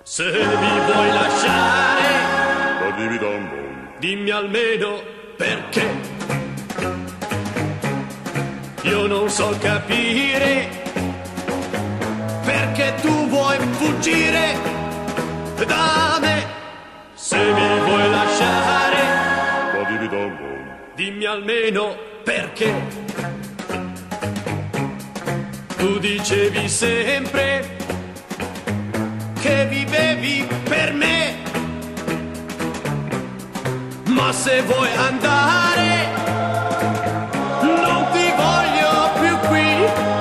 Se mi vuoi lasciare, Ba-di-bi-dum-bum. dimmi almeno perché. Io non so capire perché tu vuoi fuggire da me. Se mi vuoi lasciare, Ba-di-bi-dum-bum. dimmi almeno perché. Tu dicevi sempre che vivevi per me, ma se vuoi andare non ti voglio più qui.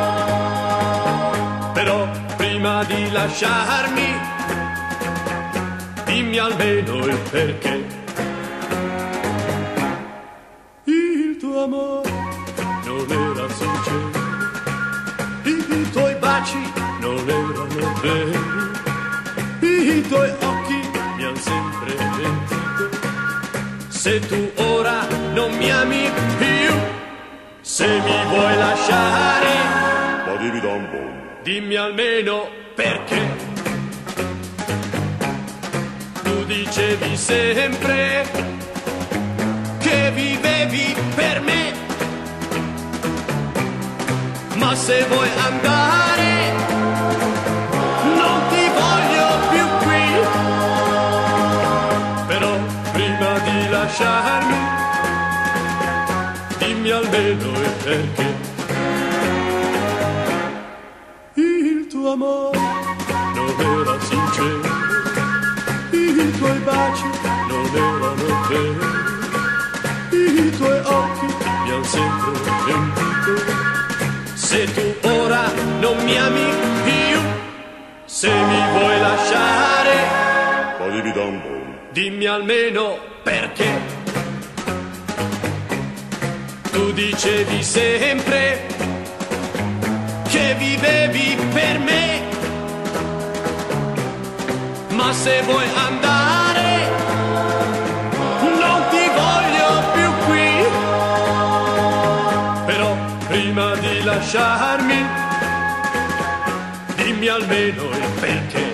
Però prima di lasciarmi dimmi almeno il perché. Il tuo amore non era sincero, i tuoi baci non erano veri, i tuoi occhi mi han sempre mentito. Se tu ora non mi ami più, se mi vuoi lasciare, Ba-di-bi-dum-bum. dimmi almeno perché. Tu dicevi sempre che vivevi per me, ma se vuoi andare non ti voglio più qui. Però prima di lasciarmi dimmi almeno il perché. Il tuo amore non era sincero, i tuoi baci non erano veri, i tuoi occhi mi han sempre mentito. Se tu ora non mi ami più, se mi vuoi lasciare, Ba-di-bi-dum-bum. dimmi almeno perché. Tu dicevi sempre che vivevi per me, ma se vuoi andare non ti voglio più qui. Però prima di lasciarmi dimmi almeno il perché.